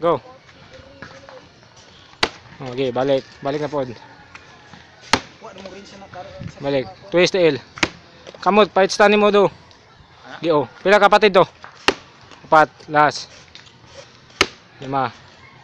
Go. Okay, balik. Balik na po. Balik. Twist the L. Kamot, fight stand mo do. Gi o. Pila kapatid do? 4, last. 5.